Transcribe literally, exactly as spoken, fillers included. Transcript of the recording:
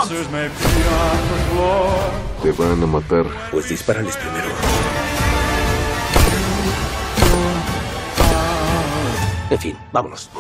Te van a matar. Pues dispárales primero. En fin, vámonos.